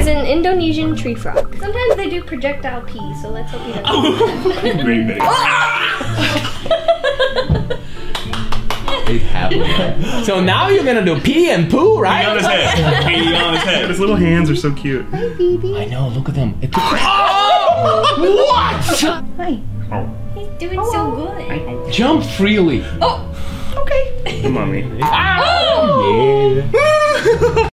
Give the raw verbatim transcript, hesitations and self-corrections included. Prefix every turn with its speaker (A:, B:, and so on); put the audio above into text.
A: an Indonesian tree frog. Sometimes they do projectile pee, so let's hope he doesn't.
B: Great video.
C: They have it. So now you're gonna do pee and poo, right?
B: Pee on his head. Pee on his head. His little hands are so cute.
A: Hi, baby.
C: I know, look at them. It took oh! What?
A: Hi.
B: Oh.
A: He's doing so good.
C: Jump freely.
A: Oh, okay.
B: Come on, me.
C: Oh! Yeah.